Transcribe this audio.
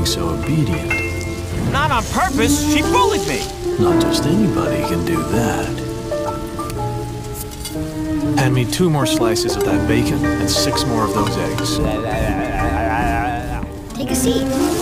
being so obedient. Not on purpose. She bullied me. Not just anybody can do that. Hand me 2 more slices of that bacon and 6 more of those eggs. Take a seat.